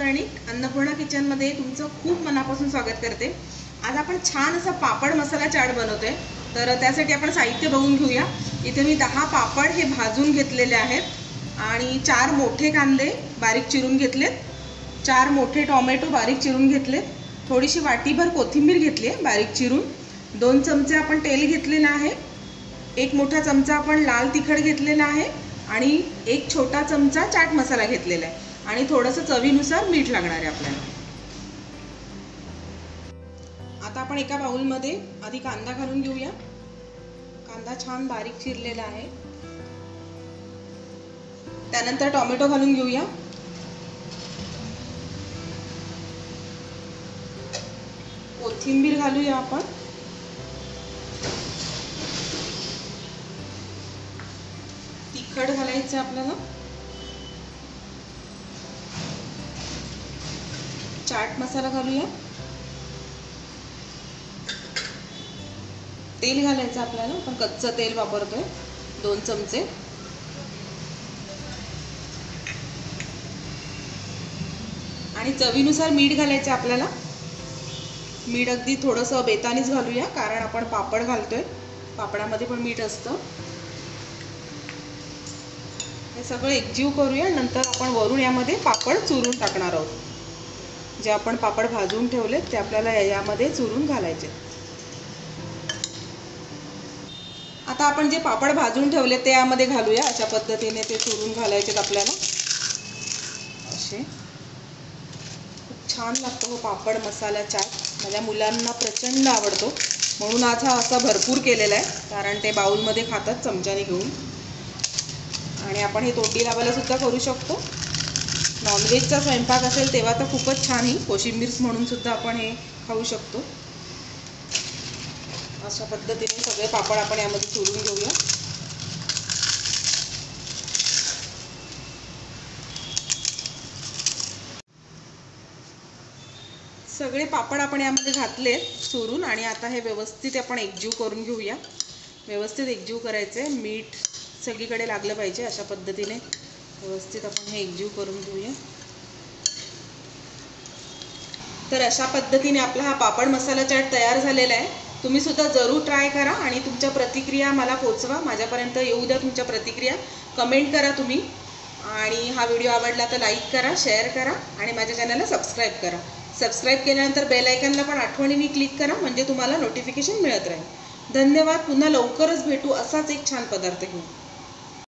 कर्णिक अन्नपूर्णा किचनमध्ये तुमचं खूप मनापासून स्वागत करते। आज आपण छान असा पापड मसाला चाट बनवतोय। तर त्यासाठी आपण साहित्य बघून घेऊया। इथे मी 10 पापड हे भाजून घेतलेले आहेत आणि 4 मोठे कांदे बारीक चिरून घेतलेत, 4 मोठे टोमॅटो बारीक चिरून घेतलेत, थोडीशी वाटीभर कोथिंबीर घेतली आहे बारीक चिरून, 2 चमचे आपण तेल घेतलेलं आहे, 1 मोठा चमचा आपण लाल तिखट घेतलेला आहे आणि 1 छोटा चमचा चाट मसाला घेतलेला आहे आणि थोडंसं चवीनुसार मीठ लागणार आहे आपल्याला। आता आपण एका बाउल मध्ये आधी कांदा घालून घेऊया। कांदा छान बारीक चिरलेला आहे। त्यानंतर टोमॅटो घालून घेऊया। कोथिंबीर घालूया आपण। तिखट घालायचं आपल्याला। चाट मसाला घालूया। तेल घालायचं आपल्याला, आपण कच्चं तेल वापरतोय 2 चमचे। आणि चवीनुसार मीठ घालायचं आपल्याला। मीठ अगदी थोडंसं बेतानीच घालूया, कारण आपण पापड घालतोय, पापडामध्ये पण मीठ असतं। हे सगळं एकजीव करूया। नंतर आपण वरून यामध्ये पापड चुरून टाकणार आहोत। जे आपण पापड भाजून ठेवले ते आपल्याला यामध्ये चुरून घालायचे। आता आपण जे पापड भाजून ठेवले ते यामध्ये घालूया। अशा पद्धतीने ते चुरून घालायचे आपल्याला। असे खूप छान लागतो हा पापड मसाला चाट। माझ्या मुलांना प्रचंड आवडतो, म्हणून आज हा असा भरपूर केलेला आहे, कारण ते बाउलमध्ये खातात चमच्याने घेऊन। आणि आपण हे तोंडी लावायला सुद्धा करू शकतो। नॉनव्हेजचा स्वयंपाक असेल तेव्हा तर खूपच छान ही कोशिंबीर म्हणून सुद्धा आपण हे खाऊ शकतो। अशा पद्धतीने सगळे पापड आपण यामध्ये चुरून घेऊया। सगळे पापड आपण यामध्ये घातले चुरून आणि आता हे व्यवस्थित आपण एकजीव करून घेऊया। व्यवस्थित एकजीव करायचे, मीठ सगळीकडे लागलं पाहिजे। अशा पद्धतीने व्यवस्थित आपण हे एकजीव करून घेऊया। तर अशा पद्धतीने आपला हा पापड मसाला चाट तयार झालेला आहे। तुम्ही सुद्धा जरूर ट्राय करा आणि तुमच्या प्रतिक्रिया मला पोचवा। माझ्यापर्यंत येऊ द्या तुमच्या प्रतिक्रिया, कमेंट करा तुम्ही। आणि हा व्हिडिओ आवडला तर लाईक करा, शेअर करा आणि माझ्या चॅनलला सबस्क्राईब करा। सबस्क्राईब केल्यानंतर बेल आयकॉनला पण आठवणीने क्लिक करा, म्हणजे तुम्हाला नोटिफिकेशन मिळत राहील। धन्यवाद। पुन्हा लवकरच भेटू असाच एक छान पदार्थ घेऊन।